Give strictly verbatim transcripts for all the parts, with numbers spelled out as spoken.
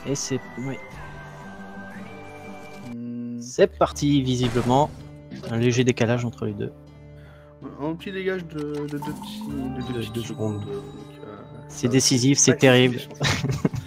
Et c'est... Oui. Hmm. C'est parti, visiblement. Un léger décalage entre les deux. Un petit dégage de deux de petits, de deux De- petites de secondes. secondes. Euh, C'est ça- décisif, c'est ouais, terrible. je pense.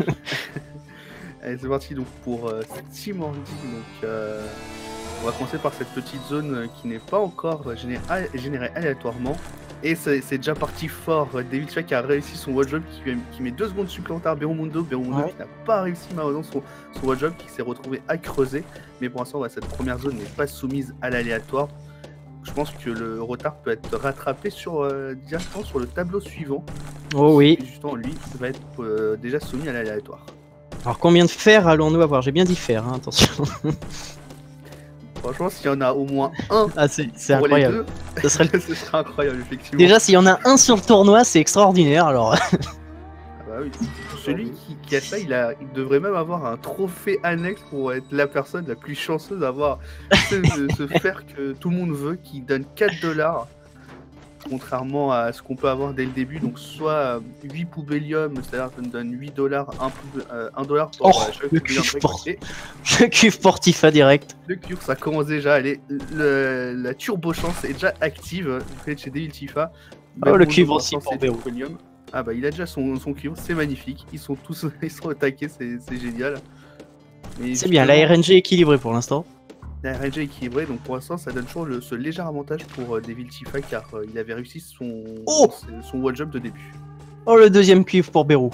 Allez, c'est parti donc pour euh, Team Ordi. Donc, euh, on va commencer par cette petite zone euh, qui n'est pas encore générée, générée aléatoirement. Et c'est c'est déjà parti fort. David Chua qui a réussi son wall jump, qui, qui met deux secondes supplémentaires à Berumundo. Berumundo Ouais. qui n'a pas réussi malheureusement son, son wall jump, qui s'est retrouvé à creuser. Mais pour l'instant, ouais, cette première zone n'est pas soumise à l'aléatoire. Je pense que le retard peut être rattrapé sur, euh, directement sur le tableau suivant. Oh oui. Et justement, lui va être euh, déjà soumis à l'aléatoire. Alors combien de fers allons-nous avoir? J'ai bien dit fer, hein, attention. Franchement, s'il y en a au moins un Ah, c'est pour incroyable. les deux, Ça serait... ce serait incroyable, effectivement. Déjà, s'il y en a un sur le tournoi, c'est extraordinaire, alors... Ah bah oui. Celui qui, qui a ça, il, a, il devrait même avoir un trophée annexe pour être la personne la plus chanceuse d'avoir ce, ce fer que tout le monde veut, qui donne quatre dollars. Contrairement à ce qu'on peut avoir dès le début, donc soit huit poubellium, c'est-à-dire ça nous donne huit dollars, un dollar pour Oh, euh, chaque le poubellium cuve pour... récolté. Le cuve pour Tifa direct. Le cure, ça commence déjà à aller. Le, la turbo chance est déjà active du côté de chez Devil Tifa. Oh, le Berumundo, cuve pour aussi l'instant, pour c'est Beru. du poubellium. Ah bah il a déjà son, son cure, c'est magnifique. Ils sont tous ils sont attaqués, c'est génial. C'est bien, la R N G est équilibrée pour l'instant. La R N G est équilibrée, donc pour l'instant ça donne toujours le, ce léger avantage pour euh, Devil Tifa car euh, il avait réussi son, Oh son wall jump de début. Oh, le deuxième cuve pour Beru.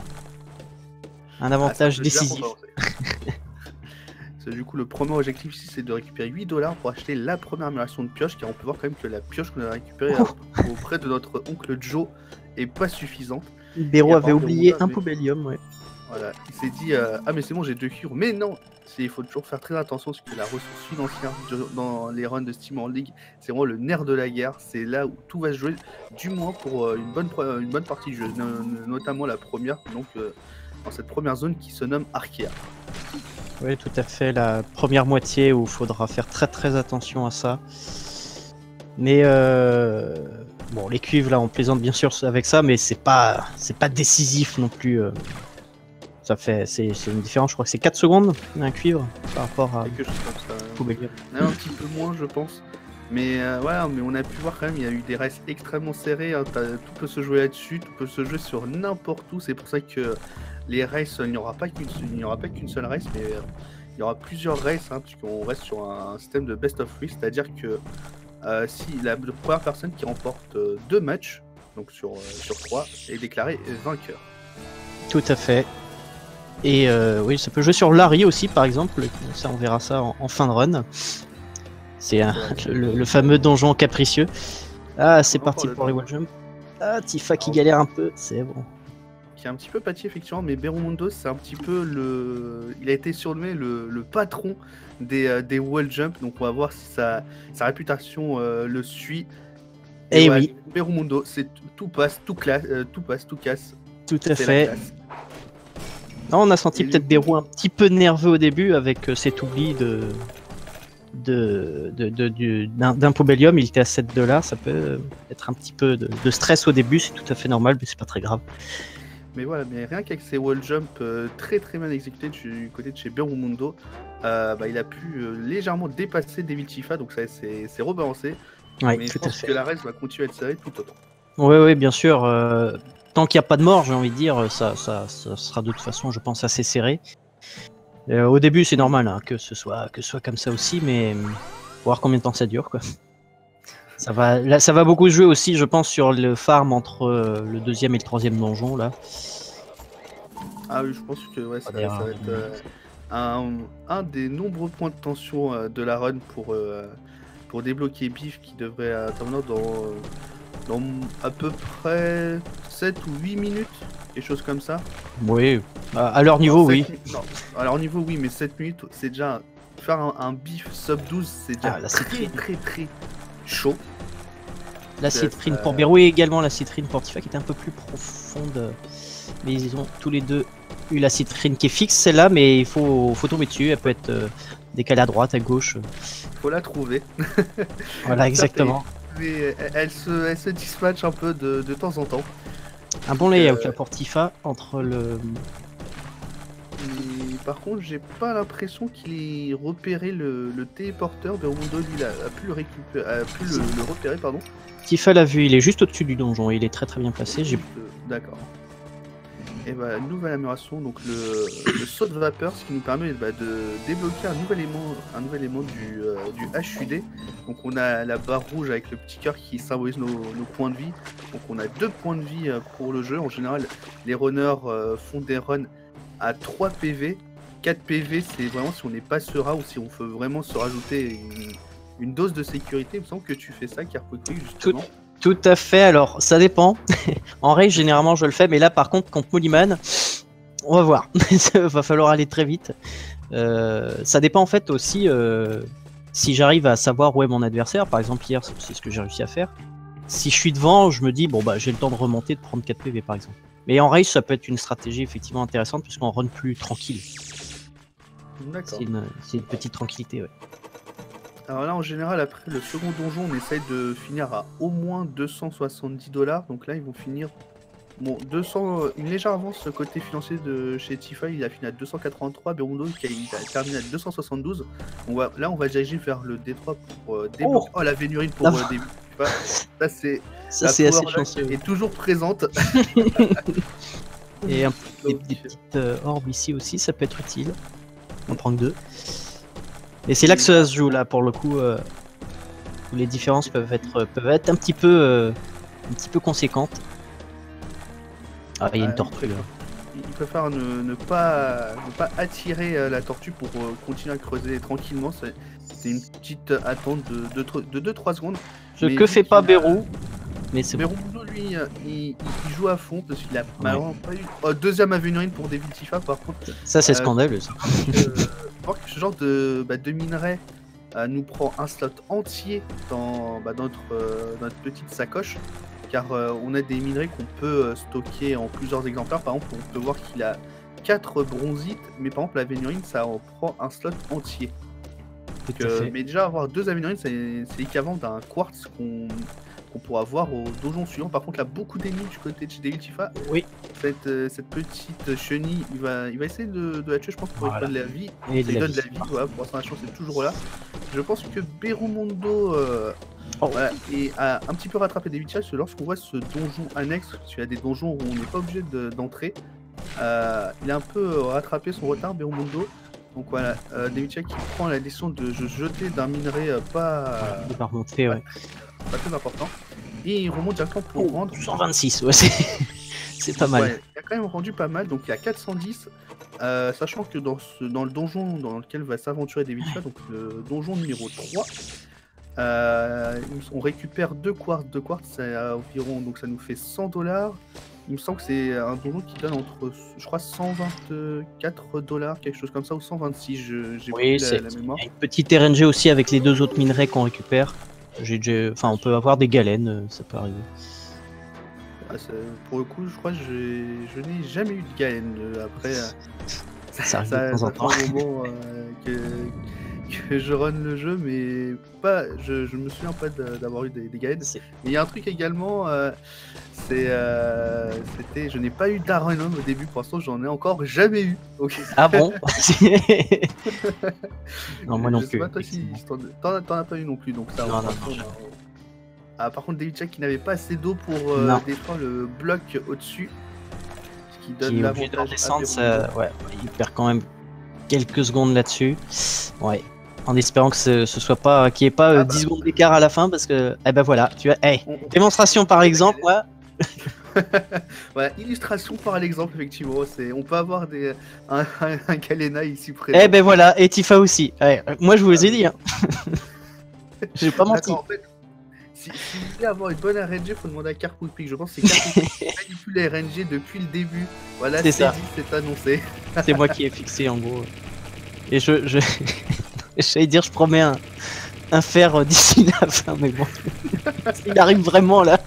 Un Ah, avantage ça peut déjà décisif. compenser. Du coup, le premier objectif ici, c'est de récupérer huit dollars pour acheter la première amélioration de pioche, car on peut voir quand même que la pioche qu'on a récupérée Oh. auprès de notre oncle Joe est pas suffisante. Beru Et avait apparemment, oublié Beru un avait- poubellium, ouais. Voilà, il s'est dit euh, ah mais c'est bon, j'ai deux cures. Mais non, il faut toujours faire très attention parce que la ressource financière de- dans les runs de Steam en League, c'est vraiment le nerf de la guerre. C'est là où tout va se jouer, du moins pour euh, une bonne pro- une bonne partie du jeu, no- notamment la première. Donc euh, dans cette première zone qui se nomme Arkea. Oui, tout à fait, la première moitié où il faudra faire très très attention à ça. Mais euh... bon, les cuivres là, on plaisante bien sûr avec ça, mais c'est pas c'est pas décisif non plus. euh. Ça fait c'est c'est une différence, je crois que c'est quatre secondes un cuivre par rapport à Quelque chose comme ça. poubellium. Un petit peu moins, je pense. Mais euh, voilà, mais on a pu voir quand même, il y a eu des races extrêmement serrées. Hein, t'as- tout peut se jouer là-dessus, tout peut se jouer sur n'importe où. C'est pour ça que les races, il n'y aura pas qu'une il n'y aura pas qu'une seule race, mais euh, il y aura plusieurs races, hein, puisqu'on reste sur un système de best of three, c'est-à-dire que euh, si la, la première personne qui remporte euh, deux matchs, donc sur, euh, sur trois, est déclarée vainqueur. Tout à fait. Et euh, oui, ça peut jouer sur Larry aussi, par exemple. Ça, on verra ça en, en fin de run. C'est un- le, le fameux donjon capricieux. Ah, c'est On va parti encore le pour les temps. wall jump. Ah, Tifa qui Alors, galère un peu, c'est bon. Qui est un petit peu pâti effectivement, mais Berumundo c'est un petit peu le... Il a été surnommé le, le patron des, euh, des wall jump, donc on va voir si sa, sa réputation euh, le suit. Eh ouais, oui. Berumundo, c'est tout, tout passe, tout, classe, euh, tout passe, tout casse. Tout à C'est la fait. classe. Non, on a senti Et peut-être du Beru un petit peu nerveux au début avec euh, cet oubli de de de- de- du- d'un d'un poubellium. Il était à sept dollars, ça peut être un petit peu de, de stress au début, c'est tout à fait normal, mais c'est pas très grave. Mais voilà, mais rien qu'avec ses wall jump euh, très très bien exécutés du côté de chez Berumundo, euh, bah, il a pu euh, légèrement dépasser Devil Tifa, donc ça c'est c'est rebalancé. Ouais, mais je tout à pense fait. que la race va continuer à être serrée tout autant. Oui, oui, bien sûr. euh, tant qu'il n'y a pas de mort, j'ai envie de dire, ça, ça, ça sera de toute façon, je pense, assez serré. Euh, au début, c'est normal hein, que ce soit que ce soit comme ça aussi, mais euh, faut voir combien de temps ça dure, quoi. Ça va, là, ça va beaucoup jouer aussi, je pense, sur le farm entre euh, le deuxième et le troisième donjon, là. Ah oui, je pense que ouais, ça, Ah, d'ailleurs, ça va être euh, un, un des nombreux points de tension euh, de la run pour, euh, pour débloquer Biff qui devrait intervenir dans, euh, dans à peu près sept ou huit minutes, quelque chose comme ça. Oui, à à leur niveau, Non, oui. sept mi- non, à leur niveau, oui, mais sept minutes, c'est déjà. Faire un, un Biff sub douze, c'est déjà Ah, la très, citrine. très très chaud. La c'est- citrine ça- pour Beru et également la citrine pour Tifa qui est un peu plus profonde. Mais ils ont tous les deux eu la citrine qui est fixe, celle-là, mais il faut, faut tomber dessus. Elle peut être euh, décalée à droite, à gauche. Faut la trouver. Voilà, exactement. Mais elle, elle se, elle se dispatche un peu de, de temps en temps. Un bon layout Euh, là pour Tifa entre le. Et par contre, j'ai pas l'impression qu'il ait repéré le, le téléporteur. Berumondo, lui, a, a pu le récupérer, a pu le, le repérer, pardon. Tifa l'a vu, il est juste au-dessus du donjon, il est très très bien placé. J'ai... D'accord. Et bah, nouvelle amélioration, donc le, le saut de vapeur, ce qui nous permet bah, de débloquer un nouvel élément, un nouvel élément du, euh, du H U D. Donc on a la barre rouge avec le petit cœur qui symbolise nos, nos points de vie. Donc on a deux points de vie pour le jeu. En général, les runners euh, font des runs à trois P V. quatre P V, c'est vraiment si on n'est pas serein ou si on veut vraiment se rajouter une, une dose de sécurité. Il me semble que tu fais ça, Carquick, justement. Tout... Tout à fait, alors ça dépend. En règle, généralement je le fais, mais là par contre, contre Moliman, on va voir. Va falloir aller très vite. Euh, ça dépend en fait aussi euh, si j'arrive à savoir où est mon adversaire. Par exemple, hier, c'est ce que j'ai réussi à faire. Si je suis devant, je me dis, bon bah j'ai le temps de remonter, de prendre quatre P V par exemple. Mais en race, ça peut être une stratégie effectivement intéressante puisqu'on run plus tranquille. C'est une, une petite tranquillité, ouais. Alors là, en général, après le second donjon, on essaye de finir à au moins deux cent soixante-dix dollars. Donc là, ils vont finir... Bon, deux cents, une légère avance côté financier de chez Tifa, il a fini à deux cent quatre-vingt-trois. Berumondo qui a, a terminé à deux cent soixante-douze. On va, là, on va diriger vers le D trois pour euh, débloquer... Oh, oh, la Vénurine pour euh, début. Ça, c'est... Ça, c'est assez chanceux. Est toujours présente. Et un, des, des petites euh, orbes ici aussi, ça peut être utile. On prend que deux. Et c'est là que ça se joue, là, pour le coup, euh, où les différences peuvent être, peuvent être un petit peu, euh, un petit peu conséquentes. Ah, il y a une tortue, là. Il préfère ne, ne, pas, ne pas attirer euh, la tortue pour euh, continuer à creuser tranquillement. C'est une petite attente de deux trois secondes. Ce que fait pas Beru. Mais c'est bon. Berumondo, lui, il, il joue à fond parce qu'il a malheureusement ouais. pas eu. Oh, deuxième Avenurine pour Devil Tifa, par contre. Ça, c'est euh, scandaleux, ça. Euh, que ce genre de, bah, de minerai euh, nous prend un slot entier dans, bah, dans, notre, euh, dans notre petite sacoche. Car euh, on a des minerais qu'on peut euh, stocker en plusieurs exemplaires. Par exemple, on peut voir qu'il a quatre bronzites, mais par exemple, la Vénurine, ça en prend un slot entier. Donc, euh, mais déjà, avoir deux Avénurines, c'est l'équivalent d'un quartz qu'on qu'on pourra voir au donjon suivant. Par contre, là, beaucoup d'ennemis du côté de chez Devil Tifa. Oui. Cette, euh, cette petite chenille, il va, il va essayer de, de la tuer, je pense, pour voilà. lui donner de la vie. Et il donne de la vie, voilà, pour l'instant, la chance est toujours là. Je pense que Berumondo euh, oh. voilà, et a un petit peu rattrapé Devil Tifa, parce que lorsqu'on voit ce donjon annexe, parce qu'il y a des donjons où on n'est pas obligé d'entrer, de, euh, il a un peu rattrapé son retard, Berumondo. Donc voilà, euh, Devil Tifa qui prend la décision de jeter d'un minerai euh, pas... De pas remonter, ouais. Pas très important. Et il remonte directement pour oh, rendre. cent vingt-six, ouais, c'est pas mal. Ouais, il a quand même rendu pas mal, donc il y a quatre cent dix. Euh, sachant que dans, ce, dans le donjon dans lequel va s'aventurer Devil Tifa, donc le donjon numéro trois, euh, on récupère deux quartz. Deux quartz, c'est environ, donc ça nous fait cent dollars. Il me semble que c'est un donjon qui donne entre, je crois, cent vingt-quatre dollars, quelque chose comme ça, ou cent vingt-six, j'ai oui, la, la mémoire. Il y a une petite R N G aussi avec les deux autres minerais qu'on récupère. J'ai, enfin, on peut avoir des galènes, ça peut arriver. Ah, pour le coup, je crois que je n'ai jamais eu de galène. Après, ça, ça arrive de temps en temps. Un moment euh, que, que je run le jeu, mais pas, je, je me souviens pas d'avoir eu des, des galènes. Mais il y a un truc également, euh, c'est, euh, c'était, je n'ai pas eu d'Aranon au début. Pour l'instant, j'en ai encore jamais eu. Okay. Ah bon? Non, moi non je plus. Pas, toi, si, t'en as pas eu non plus, donc ça. Non, non, non, ah, par contre, Devil Tifa qui n'avait pas assez d'eau pour euh, défendre le bloc au-dessus. Ce qui donne l'avantage à ça... ouais, il perd quand même quelques secondes là-dessus. Ouais. En espérant que ce, ce soit pas, qu'il n'y ait pas euh, ah bah. dix secondes d'écart à la fin, parce que, eh ben voilà, tu as, hey, on, démonstration on... par exemple, ouais. Voilà, illustration par l'exemple, effectivement. On peut avoir des, un, un, un Galena ici présent. Eh ben voilà, et Tifa aussi. Ouais, moi, je vous les ai dit. Hein. J'ai pas menti. En fait, si, si vous voulez avoir une bonne R N G, il faut demander à Carquick. Je pense que c'est Carquick qui manipule les R N G depuis le début. Voilà, c'est ça. C'est annoncé. C'est moi qui ai fixé, en gros. Et je... je... J'allais dire, je promets un, un fer d'ici la fin, mais bon. Il arrive vraiment, là.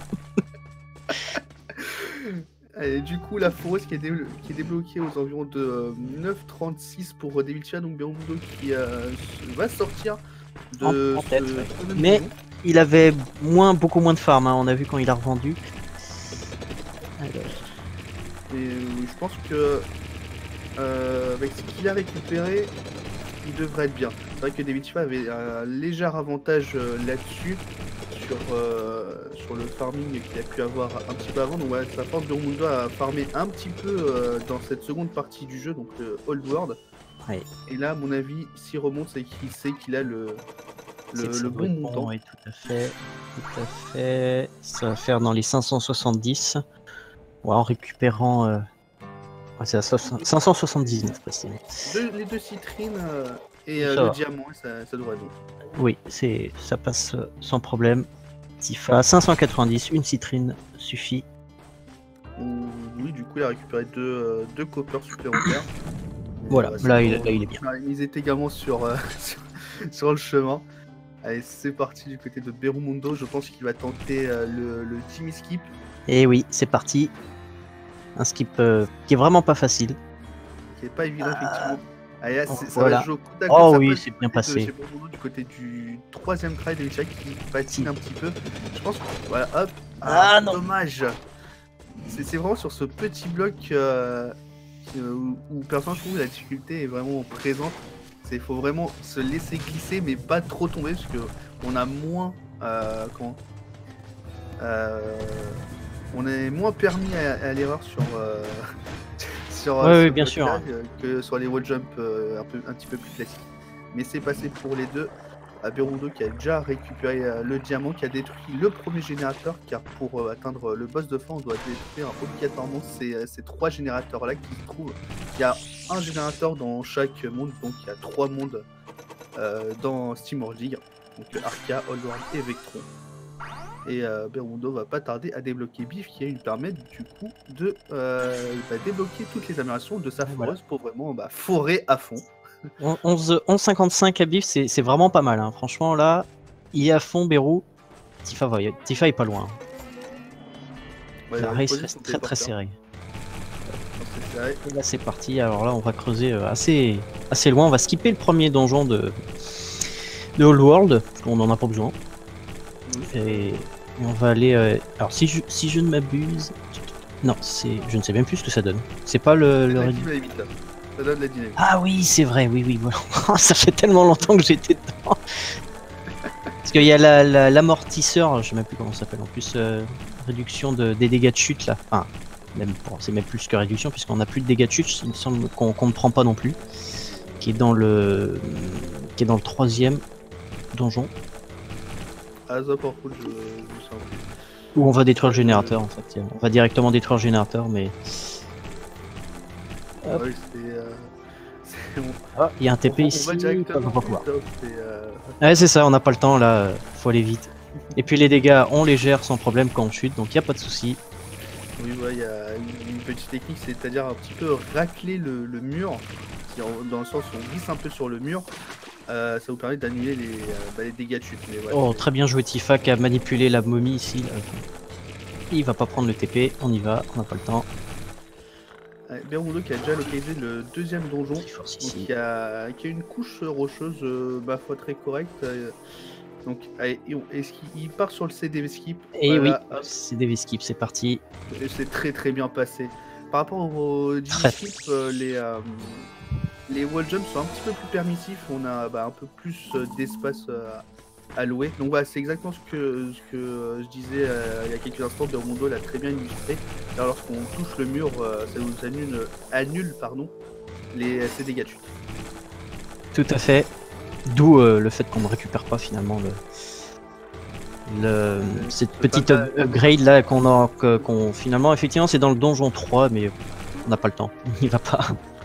Et du coup, la foreuse qui est, dé qui est débloquée aux environs de euh, neuf trente-six pour Devil Tifa, donc Berumondo qui euh, va sortir de en, en tête, ce... ouais. Mais il avait moins, beaucoup moins de farm, hein, on a vu quand il a revendu. Alors. Et euh, je pense que euh, avec ce qu'il a récupéré, il devrait être bien. C'est vrai que David Tifa avait un léger avantage euh, là-dessus, sur, euh, sur le farming qu'il a pu avoir un petit peu avant. Donc ouais, ça force Bermundo à farmer un petit peu euh, dans cette seconde partie du jeu, donc le Old World. Oui. Et là, à mon avis, s'il remonte, c'est qu'il sait qu'il a le, le, le bon montant. Oui, tout à fait. Tout à fait. Ça va faire dans les cinq cent soixante-dix. Ouais, en récupérant... Euh... Ouais, c'est à cinq cent soixante-dix-neuf précisément. Deux, les deux citrines euh, et euh, le va. diamant, ça, ça devrait être bon. Oui, c'est, ça passe sans problème. Tifa, cinq cent quatre-vingt-dix, une citrine suffit. Oui, du coup, il a récupéré deux, euh, deux coppers supplémentaires. Voilà, euh, là, il, là il est bien. Ils étaient également sur, euh, sur, sur le chemin. Allez, c'est parti du côté de Berumundo. Je pense qu'il va tenter euh, le, le Timmy Skip. Et oui, c'est parti. Un skip euh, qui est vraiment pas facile. Qui est pas évident, ah. effectivement. Allez, là, ça voilà. va jouer au coup oh oui, c'est bien passé. De, Berumundo, du côté du troisième try de Michak qui patine un petit peu. Je pense que, voilà, hop. Ah, ah non. Dommage. C'est vraiment sur ce petit bloc euh, où, où personne, je trouve, la difficulté est vraiment présente. Il faut vraiment se laisser glisser, mais pas trop tomber, parce que on a moins, euh, comment, euh, on est moins permis à, à l'erreur sur, euh, sur, ouais, sur oui, bien sûr, hein. que sur les wall jump euh, un peu, un petit peu plus classiques. Mais c'est passé pour les deux. À Berumundo qui a déjà récupéré euh, le diamant, qui a détruit le premier générateur, car pour euh, atteindre le boss de fin, on doit détruire obligatoirement ces, euh, ces trois générateurs là qui se trouvent. Il y a un générateur dans chaque monde, donc il y a trois mondes euh, dans SteamWorld League, donc Arca, Old World et Vectron. Et euh, Berumundo va pas tarder à débloquer Biff, qui va lui permettre du coup de euh, bah, débloquer toutes les améliorations de sa foreuse, voilà, pour vraiment bah, forer à fond. onze cinquante-cinq à Biff, c'est vraiment pas mal. Hein. Franchement, là, il est à fond, Berou. Tifa, va, Tifa est pas loin. Ouais, la race reste très très serrée. Et là, c'est parti. Alors là, on va creuser assez, assez loin. On va skipper le premier donjon de, de Old World, parce qu'on en a pas besoin. Mmh. Et on va aller. Euh... Alors, si je, si je ne m'abuse. Non, c'est, je ne sais même plus ce que ça donne. C'est pas le. le... Ça donne la dynamique. Ah oui, c'est vrai, oui, oui. Voilà. Ça fait tellement longtemps que j'étais dedans. Parce qu'il y a l'amortisseur, la, la, je sais même plus comment ça s'appelle, en plus, euh, réduction de, des dégâts de chute là. Enfin, même bon, c'est même plus que réduction, puisqu'on n'a plus de dégâts de chute, il me semble qu'on qu ne prend pas non plus. Qui est dans le. Qui est dans le troisième donjon. Ah, ça par contre, je, je sens plus. Où on va détruire le générateur en fait. On va directement détruire le générateur, mais. Hop. Ouais, c'est. Euh... Bon. Ah, il y a un T P on, ici. On va directement pas pouvoir. Euh... Ouais, c'est ça, on n'a pas le temps là, faut aller vite. Et puis les dégâts, on les gère sans problème quand on chute, donc il n'y a pas de souci. Oui, il ouais, y a une, une petite technique, c'est-à-dire un petit peu racler le, le mur, dans le sens où on glisse un peu sur le mur. Euh, ça vous permet d'annuler les, euh, bah, les dégâts de chute. Mais ouais, oh, très bien joué Tifa qui a manipulé la momie ici. Là. Il va pas prendre le T P, on y va, on n'a pas le temps. Berumundo qui a déjà localisé le deuxième donjon, donc qui, a, qui a une couche rocheuse, euh, bah, foi très correcte. Euh, donc, est-ce qu'il part sur le C D V skip? Et voilà, oui, C D V skip, c'est parti. C'est très très bien passé. Par rapport au D V skip, euh, les, euh, les wall jumps sont un petit peu plus permissifs. On a bah, un peu plus euh, d'espace euh, alloué. Donc voilà, c'est exactement ce que, ce que euh, je disais euh, il y a quelques instants. Berumundo l'a très bien illustré. Alors lorsqu'on touche le mur, euh, ça nous annule, annule pardon, les, ces dégâts de chute. Tout à fait. D'où euh, le fait qu'on ne récupère pas finalement le, le, cette petite up upgrade là qu'on a, qu'on finalement effectivement c'est dans le donjon trois, mais on n'a pas le temps. On n'y va pas.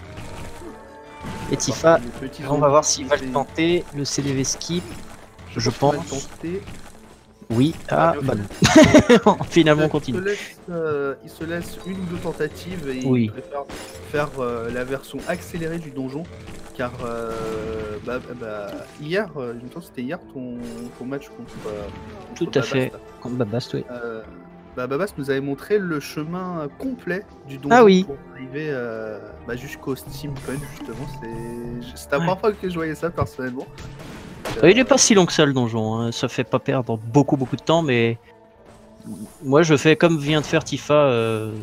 Et Tifa, on va voir s'il va le tenter, le C D V skip. Je, je pense. Tenter. Oui, ah, bah non. Finalement on continue. Il se, laisse, euh, il se laisse une ou deux tentatives et oui. Il préfère faire euh, la version accélérée du donjon. Car euh, bah, bah, hier, euh, je me sens que c'était hier ton, ton match contre. Euh, contre Tout à Babast. fait, contre Babast, oui. Euh, bah, Babast nous avait montré le chemin complet du donjon ah, oui. pour arriver euh, bah, jusqu'au Steam Punch, justement. C'est la première fois que je voyais ça personnellement. Euh, il est pas si long que ça le donjon, hein. Ça fait pas perdre beaucoup beaucoup de temps, mais moi je fais comme vient de faire Tifa euh,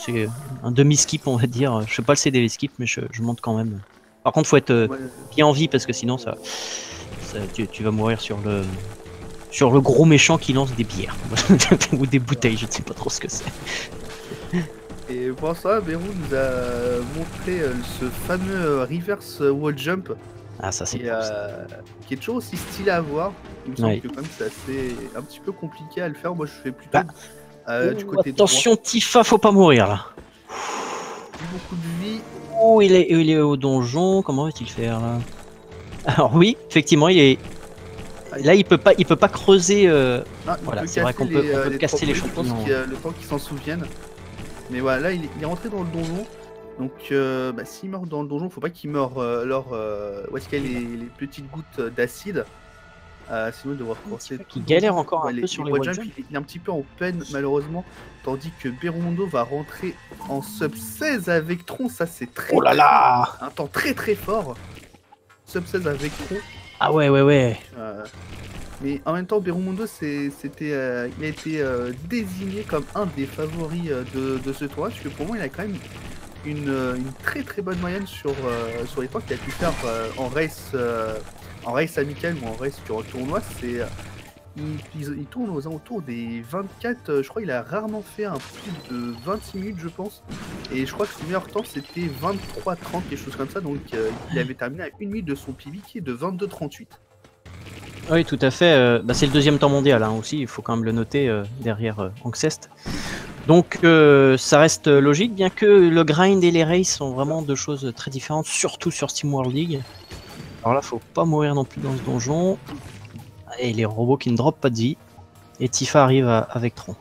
c'est un demi-skip, on va dire. Je sais pas le C D skip, mais je, je monte quand même. Par contre, faut être euh, Ouais. bien en vie parce que sinon, ça, ça tu, tu vas mourir sur le sur le gros méchant qui lance des bières ou des bouteilles. Je ne sais pas trop ce que c'est. Et pour ça, Beru nous a montré euh, ce fameux euh, reverse wall jump Ah, ça c'est qui, cool, ça. euh, qui est toujours aussi stylé à voir. Il me semble Ouais. que quand même c'est assez un petit peu compliqué à le faire. Moi, je fais plutôt Bah. euh, du Ouh, côté attention, Tifa, faut pas mourir là. droit. Plus beaucoup de vie. Oh, il est, il est au donjon. Comment va-t-il faire là? Alors oui, effectivement, il est. Là, il peut pas, il peut pas creuser. Euh... Ah, il Voilà, peut c'est vrai casser qu'on peut- les, on euh, peut les casser les trois poules, je pense champignons. qu'il y a le temps qu'ils s'en souviennent. Mais voilà, là il est, il est rentré dans le donjon. Donc euh, bah, s'il meurt dans le donjon, faut pas qu'il meure euh, alors euh, où est-ce qu'il y a les, les petites gouttes d'acide. Euh, sinon il devra recommencer. Tifa qui galère encore un les, peu sur les wall wall jump, jump. il, il est un petit peu en peine malheureusement. Tandis que Berumondo va rentrer en sub seize avec Tron, ça c'est très Oh là là! un temps très très fort. Sub seize avec Tron. Ah ouais, ouais, ouais. Euh, mais en même temps, Berumondo, c'était, euh, il a été euh, désigné comme un des favoris euh, de, de ce tournoi, parce que pour moi, il a quand même une, euh, une très très bonne moyenne sur, euh, sur les points qu'il a pu faire euh, en race euh, en race amical ou en race sur un tournoi. C'est, euh, il, il, il tourne aux alentours des vingt-quatre, euh, je crois qu'il a rarement fait un plus de vingt-six minutes, je pense. Et je crois que son meilleur temps, c'était vingt-trois trente, quelque chose comme ça. Donc euh, il avait terminé à une minute de son P V qui est de vingt-deux trente-huit. Oui, tout à fait. Euh, bah, c'est le deuxième temps mondial hein, aussi, il faut quand même le noter euh, derrière euh, Ancest. Donc euh, ça reste logique, bien que le grind et les races sont vraiment deux choses très différentes, surtout sur Steam World League. Alors là, faut pas mourir non plus dans ce donjon. Et les robots qui ne droppent pas de vie. Et Tifa arrive à- avec Tron.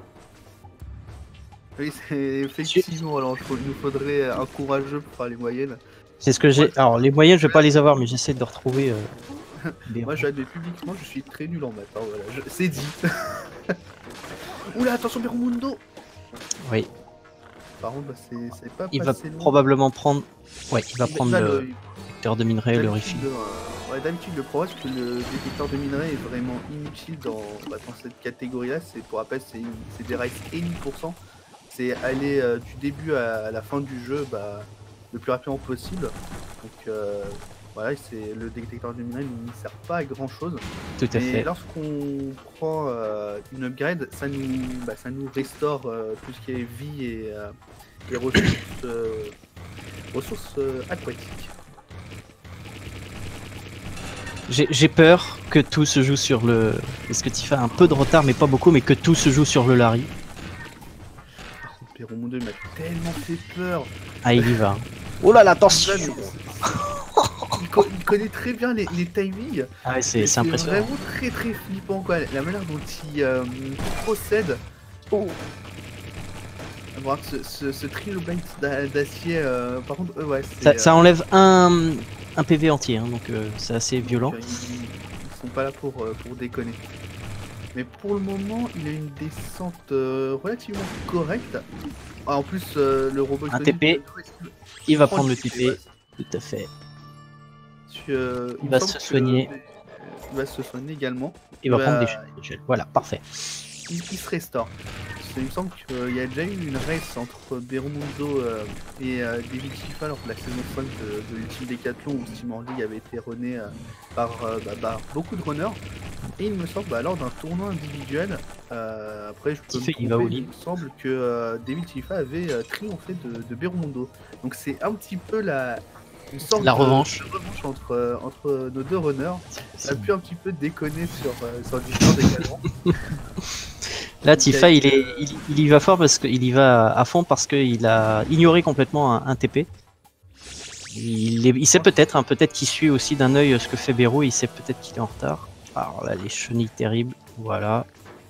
Oui, c'est effectivement. Alors, il nous faudrait un courageux pour faire les moyennes. C'est ce que j'ai. Ouais. Alors les moyennes, je vais pas les avoir, mais j'essaie de retrouver. Euh, des... Moi, j'admets publiquement, je suis très nul en maths. Hein, voilà, je... c'est dit. Oula, attention, Berumondo. Oui. Par contre, bah, c'est pas Il va passé loin. probablement prendre. Ouais, il va Il- prendre il va le le- détecteur de minerai, le D'habitude, refill. euh, ouais, d'habitude, le problème, c'est que le détecteur de minerais est vraiment inutile dans, bah, dans cette catégorie-là. C'est pour rappel, c'est une- c'est des races élites pour cent. C'est aller euh, du début à, à la fin du jeu bah, le plus rapidement possible. Donc euh, voilà, c'est le détecteur de minerais ne sert pas à grand chose. Tout à Mais fait. lorsqu'on prend euh, une upgrade, ça nous, bah, ça nous restaure euh, tout ce qui est vie et, euh, et ressources, euh, ressources euh, aquatiques. J'ai j'ai peur que tout se joue sur le. Parce que Tifa a un peu de retard, mais pas beaucoup, mais que tout se joue sur le Larry. Berumondo m'a tellement fait peur. Ah, il y va. Oh là là, attention! Là, mais c'est- il, co- il connaît très bien les, les timings. Ah ouais, Et c'est c'est impressionnant. vraiment très très flippant quoi. La manière dont il euh, procède. Oh. Voir ce, ce, ce trilobite d'a- d'acier. Euh, par contre, euh, ouais, c'est. Ça, euh, ça enlève un, un P V entier, hein, donc euh, c'est assez violent. donc, euh, ils, ils sont pas là pour, euh, pour déconner. Mais pour le moment, il a une descente euh, relativement correcte. Ah, en plus, euh, le robot. Un de T P. Il va prendre le T P. ouais. Tout à fait. Euh, Il me va semble se que- soigner. Il va se soigner également. Il va Bah, prendre des chutes de gel. Voilà, parfait. Il, il se restaure. Il me semble qu'il y a déjà eu une race entre Berumondo euh, et euh, David Tifa lors de la saison cinq de, de l'Ultime Décathlon où Steam World League avait été runné euh, par, euh, bah, par beaucoup de runners. Et il me semble, bah, lors d'un tournoi individuel, euh, après je peux me Tifa, il va tromper, au lit. il me semble que euh, David Tifa avait euh, triomphé de, de Berumondo. Donc c'est un petit peu la, une sorte La de- revanche. de revanche entre, euh, entre nos deux runners. Ça a C'est- pu un petit peu déconner sur, euh, sur l'histoire également. Là, Tifa, il, est, il, il y va fort parce qu'il y va à fond parce qu'il a ignoré complètement un, un T P. Il, est- il sait peut-être, hein, peut-être qu'il suit aussi d'un œil ce que fait Beru, il sait peut-être qu'il est en retard. Alors là, les chenilles terribles, voilà.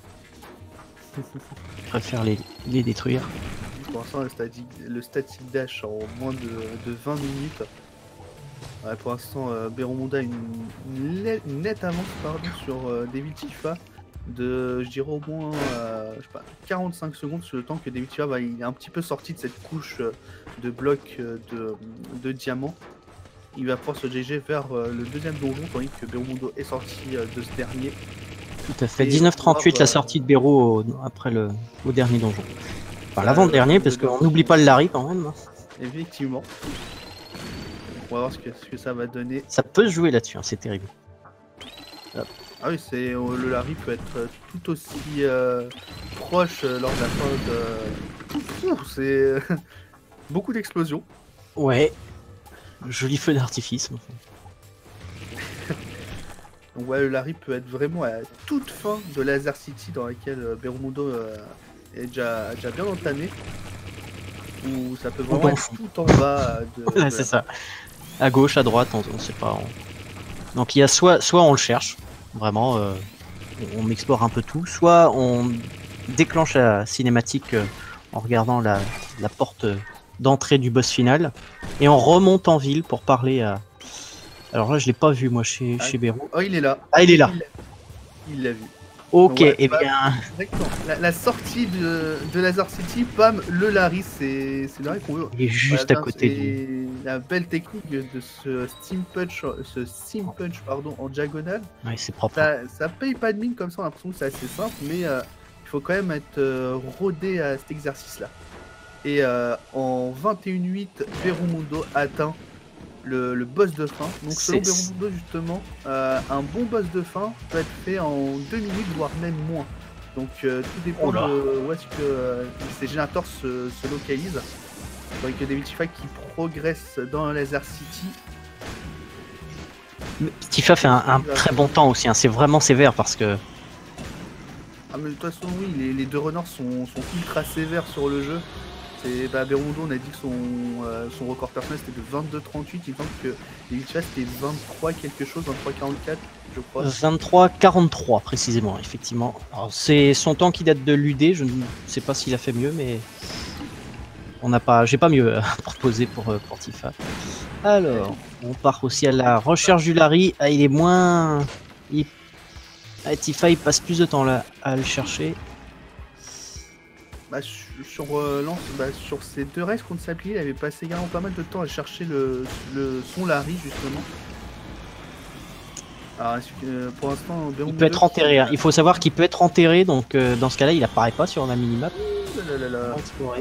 Je préfère les, les détruire. Pour l'instant, le static, le static dash en moins de, de vingt minutes. Ouais, pour l'instant, euh, Berumondo a une, une, le- une nette avance pardon, sur euh, David Tifa de, je dirais au moins euh, je sais pas, quarante-cinq secondes sur le temps que David Tifa bah, il est un petit peu sorti de cette couche euh, de blocs euh, de, de diamants. Il va pouvoir se diriger vers euh, le deuxième donjon tandis que Berumondo est sorti euh, de ce dernier. Tout à fait. Et dix-neuf trente-huit, voir, la euh, sortie de Beru au- après le au dernier donjon. Enfin, l'avant-dernier, parce qu'on n'oublie pas le Larry quand même. Effectivement. On va voir ce que, ce que ça va donner. Ça peut se jouer là-dessus, hein, c'est terrible. Hop. Ah oui, c'est le Larry peut être tout aussi euh, proche euh, lors de la fin de... C'est beaucoup d'explosions. Ouais. Joli feu d'artifice. Donc ouais, le Larry peut être vraiment à toute fin de Laser City dans laquelle euh, Berumundo euh, est déjà, déjà bien entamé. Ou ça peut vraiment être tout en bas de... Ouais, de c'est la... ça. À gauche, à droite, on, on sait pas. On... Donc il y a soit, soit on le cherche, vraiment, euh, on, on explore un peu tout, soit on déclenche la cinématique euh, en regardant la, la porte d'entrée du boss final, et on remonte en ville pour parler à... Alors là, je l'ai pas vu, moi, chez, ah, chez Bérou. Oh, il est là. Ah, il est là. Il l'a vu. Ok, ouais, et bah, eh bien... La, la sortie de, de Laser City, pam, le Larry, c'est le Larry qu'on veut. Il est juste voilà, à côté du... La belle technique de ce Steam Punch, ce Steam Punch pardon, en diagonale. Ouais, c'est propre. Ça, ça paye pas de mine comme ça, on a l'impression que c'est assez simple, mais euh, il faut quand même être euh, rodé à cet exercice-là. Et euh, en vingt et une huit, Berumundo atteint le, le boss de fin. Donc selon Berumundo justement, euh, un bon boss de fin peut être fait en deux minutes, voire même moins. Donc euh, tout dépend oh de où est-ce que euh, ces générateurs se, se localisent. Avec Devil Tifa qui progresse dans Laser City. Tifa fait un, un très bon temps aussi, hein. C'est vraiment sévère parce que... Ah mais de toute façon oui, les, les deux runners sont, sont ultra sévères sur le jeu. C'est bah, Berumundo, on a dit que son, euh, son record personnel c'était de vingt-deux trente-huit, il me semble que Devil Tifa c'était vingt-trois quelque chose, vingt-trois quarante-quatre je crois. vingt-trois quarante-trois précisément, effectivement. C'est son temps qui date de l'U D, je ne sais pas s'il a fait mieux, mais... On n'a pas, j'ai pas mieux à proposer pour, pour Tifa. Alors, on part aussi à la recherche du Larry. Ah, il est moins... Il... Ah, Tifa, il passe plus de temps là à le chercher. Bah, sur, euh, lance, bah, sur ces deux races contre Sapli, il avait passé également pas mal de temps à chercher le, le son Larry justement. Alors, que, pour l'instant, il peut être enterré. Hein. Il faut savoir qu'il peut être enterré, donc euh, dans ce cas-là, il apparaît pas sur la minimap. Là, là, là. Explorer.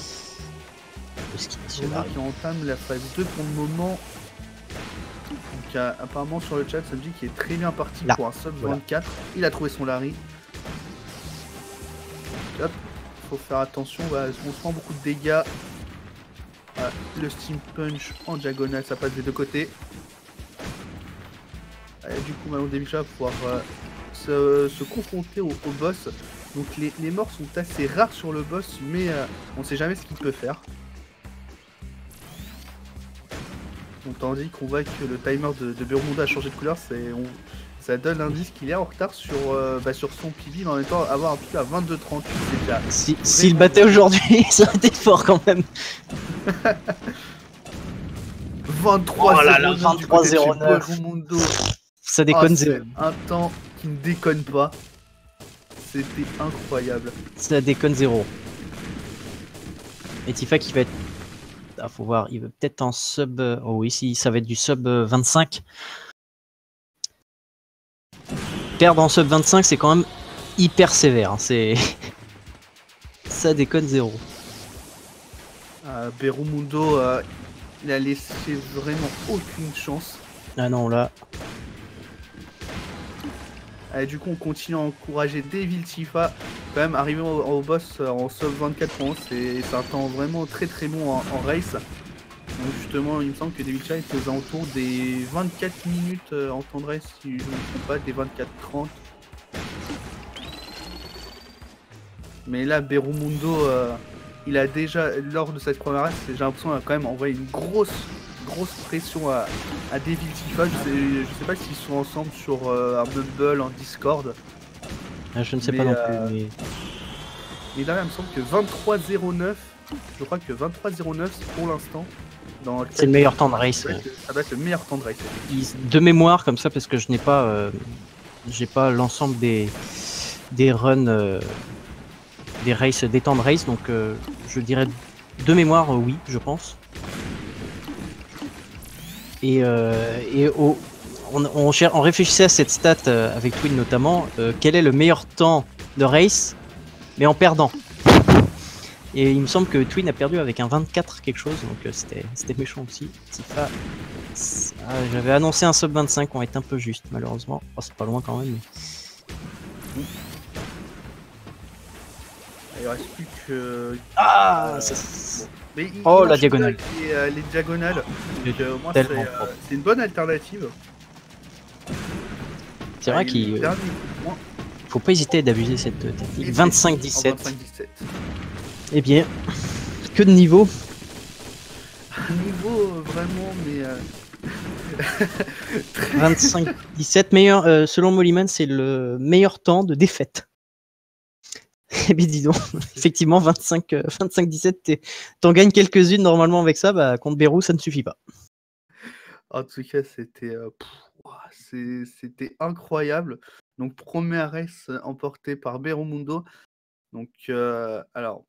Qui entame la phase deux pour le moment. Donc euh, apparemment sur le chat ça me dit qu'il est très bien parti là. Pour un sub vingt-quatre. Voilà. Il a trouvé son Larry. Hop, faut faire attention, bah, on se prend beaucoup de dégâts. Voilà. Le Steam Punch en diagonale, ça passe des deux côtés. Et du coup maintenant Devil Tifa va pouvoir euh, se, se confronter au, au boss. Donc les, les morts sont assez rares sur le boss, mais euh, on sait jamais ce qu'il peut faire. Donc, tandis qu'on voit que le timer de, de Berumundo a changé de couleur, on, ça donne l'indice qu'il est en retard sur, euh, bah, sur son P V, mais en même temps avoir un P V à vingt-deux trente-huit, c'est déjà... Si, s'il battait aujourd'hui, ça aurait été fort quand même. vingt-trois zéro neuf. Ça déconne, zéro. Ah, un temps qui ne déconne pas. C'était incroyable. Ça déconne zéro. Et Tifa qui va être... Ah, faut voir, il veut peut-être en sub... Oh oui, si, ça va être du sub vingt-cinq. Perdre en sub vingt-cinq, c'est quand même hyper sévère. Hein. C'est... ça déconne zéro. Euh, Berumundo, euh, il a laissé vraiment aucune chance. Ah non, là... Allez, du coup, on continue à encourager Devil Tifa. Quand même, arriver au, au boss euh, en sub vingt-quatre points, c'est un temps vraiment très très bon en, en race. Donc justement, il me semble que Devil Tifa est aux alentours des vingt-quatre minutes euh, en temps de race, si je ne me trompe pas, des vingt-quatre trente. Mais là, Berumundo, euh, il a déjà, lors de cette première race, j'ai l'impression qu'il a quand même envoyé une grosse... grosse pression à, à Devil Tifa. Je sais, je sais pas s'ils sont ensemble sur euh, un Bumble en Discord. Ah, je ne sais mais, pas non euh, plus. Mais... mais là, il me semble que vingt-trois zéro neuf, je crois que vingt-trois zéro neuf pour l'instant. C'est le meilleur temps de race. Ça, ça doit être le meilleur temps de race. De mémoire, comme ça, parce que je n'ai pas, euh, j'ai pas l'ensemble des des runs, euh, des races, des temps de race, donc euh, je dirais de mémoire, euh, oui, je pense. Et, euh, et au, on, on, on réfléchissait à cette stat euh, avec Twin notamment, euh, quel est le meilleur temps de race, mais en perdant. Et il me semble que Twin a perdu avec un vingt-quatre quelque chose, donc euh, c'était c'était méchant aussi. Tifa, ah, j'avais annoncé un sub vingt-cinq, on est un peu juste malheureusement. Oh, c'est pas loin quand même. Mais... Il reste plus que. Ah euh, ça... bon. Mais il, Oh il la enchaîne diagonale. Les, euh, les diagonales. Donc, euh, moi, c'est Tellement euh, propre. c'est une bonne alternative. C'est Ah, vrai il qu'il dernier point. faut pas hésiter d'abuser cette technique. vingt-cinq dix-sept. vingt-cinq dix-sept. Eh bien, que de niveau. Un niveau euh, vraiment, mais. Euh... vingt-cinq dix-sept, meilleur, euh, selon Mollyman, c'est le meilleur temps de défaite. Eh bien, dis donc, effectivement, vingt-cinq dix-sept, t'en gagnes quelques-unes normalement avec ça, bah, contre Bérou, ça ne suffit pas. En tout cas, c'était euh, c'était incroyable. Donc, première race emportée par Berumundo. Donc, euh, alors,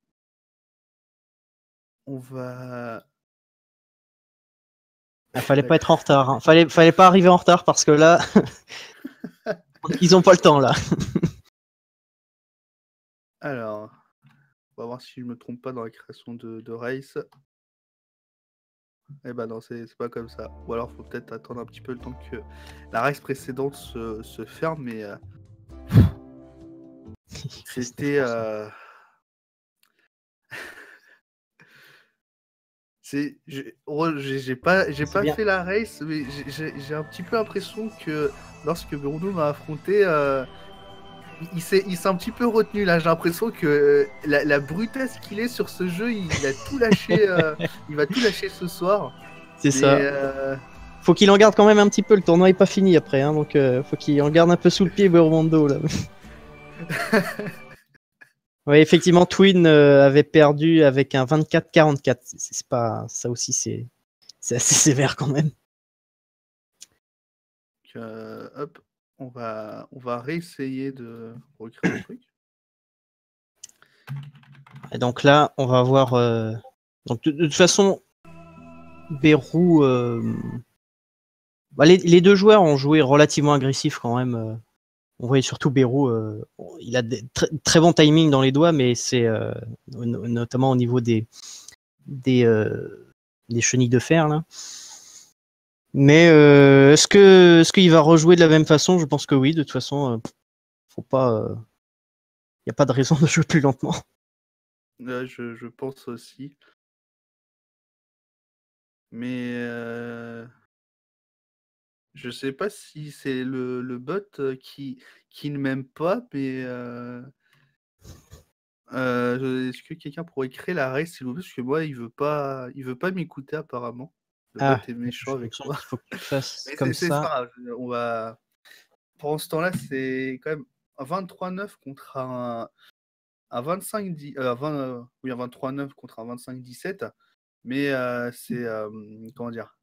on va. Il fallait pas être en retard. Hein. Fallait, fallait pas arriver en retard parce que là, ils ont pas le temps là. Alors, on va voir si je me trompe pas dans la création de, de race. Eh ben non, c'est pas comme ça. Ou alors, faut peut-être attendre un petit peu le temps que la race précédente se, se ferme, mais euh... c'était. Euh... C'est, j'ai pas, j'ai pas bien. fait la race, mais j'ai un petit peu l'impression que lorsque Bruno m'a affronté, euh, il s'est un petit peu retenu là. J'ai l'impression que euh, la, la brutesse qu'il est sur ce jeu, il a tout lâché, euh, il va tout lâcher ce soir. C'est ça. Euh... Faut qu'il en garde quand même un petit peu. Le tournoi est pas fini après, hein, donc euh, faut qu'il en garde un peu sous le pied, Berumundo là. Oui, effectivement, Twin euh, avait perdu avec un vingt-quatre quarante-quatre. C'est pas ça aussi, c'est assez sévère quand même. Euh, hop, on va on va réessayer de recréer le truc. Et donc là, on va voir. Euh... Donc de, de toute façon, Bérou. Euh... Bah, les, les deux joueurs ont joué relativement agressif quand même. Euh... On voyait surtout Bérou, euh, il a des très, très bon timing dans les doigts, mais c'est euh, notamment au niveau des des, euh, des chenilles de fer là. Mais euh, est-ce que est-ce qu'il va rejouer de la même façon? Je pense que oui. De toute façon, euh, faut pas. Il euh, n'y a pas de raison de jouer plus lentement. Euh, je, je pense aussi. Mais euh... je sais pas si c'est le, le bot qui, qui ne m'aime pas, mais euh... Euh, est-ce que quelqu'un pourrait créer la race s'il vous plaît? Parce que moi, il veut pas, il veut pas m'écouter apparemment. Le Ah, bot est méchant avec moi. Il faut que tu fasses mais comme c'est ça. pas grave. On va. Pendant ce temps-là, c'est quand même un vingt-trois neuf contre un, un vingt-cinq dix. Euh, vingt, euh, oui, un vingt-trois neuf contre un vingt-cinq dix-sept. Mais euh, c'est euh, comment dire?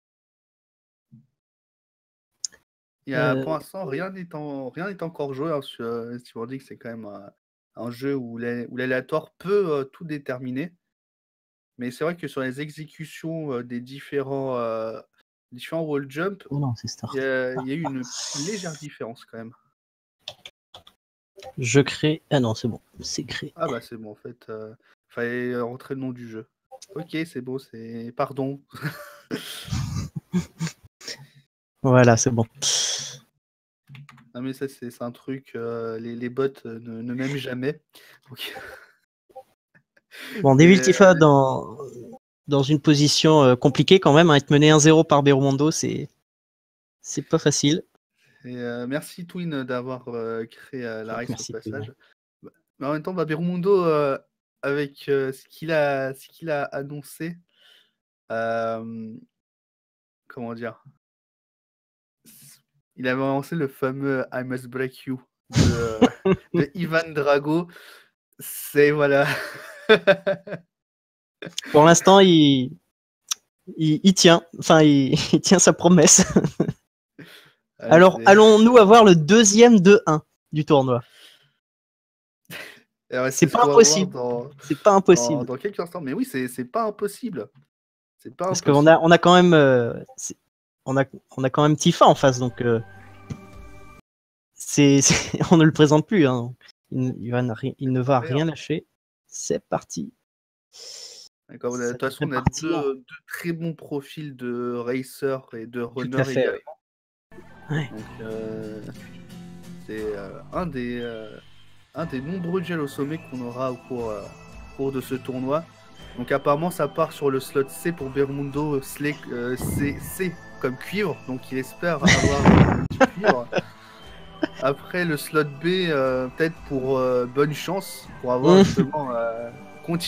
Il y a, Euh, pour l'instant, rien n'est en... rien n'est encore joué. Hein, sur euh, Steve dit que c'est quand même un, un jeu où l'aléatoire peut euh, tout déterminer. Mais c'est vrai que sur les exécutions euh, des différents, euh, différents wall jump, oh non, il y, y a eu une légère différence quand même. Je crée. Ah non, c'est bon, c'est créé. Ah bah c'est bon en fait. Euh, fallait rentrer le nom du jeu. Ok, c'est bon, c'est. Pardon. Voilà, c'est bon. Non mais ça c'est un truc, euh, les, les bots euh, ne, ne m'aiment jamais. Donc... Bon, Devil Tifa dans, dans une position euh, compliquée quand même, hein, être mené un zéro par Berumundo, c'est c'est pas facile. Et, euh, merci Twin d'avoir euh, créé euh, la race Merci, au passage. Twin. Mais en même temps, bah, Berumundo, euh, avec euh, ce qu'il a, ce qu'il a annoncé, euh, comment dire, il avait annoncé le fameux I Must Break You de, de Ivan Drago. C'est voilà. Pour l'instant, il... Il, il tient, enfin, il, il tient sa promesse. Ouais, alors, allons-nous avoir le deuxième deux un du tournoi? Ouais, c'est ce pas impossible. Dans, c'est pas impossible. Dans, dans quelques instants. Mais oui, c'est pas impossible. C'est pas Parce qu'on a, on a quand même, euh, on a, on a quand même Tifa en face, donc euh, c'est, on ne le présente plus. Hein. Il, il, va, il ne va rien lâcher. C'est parti. D'accord, de Ça toute façon, on devrait a partir. deux, deux très bons profils de racers et de Tout runners à fait, ouais. également. Ouais. Donc, euh, c'est euh, un, des, euh, un des nombreux duels au sommet qu'on aura au cours, euh, au cours de ce tournoi. Donc, apparemment, ça part sur le slot C pour Bermundo, Slay, euh, C, C comme cuivre. Donc, il espère avoir euh, du cuivre. Après, le slot B, euh, peut-être pour euh, bonne chance, pour avoir Mmh. justement. Euh,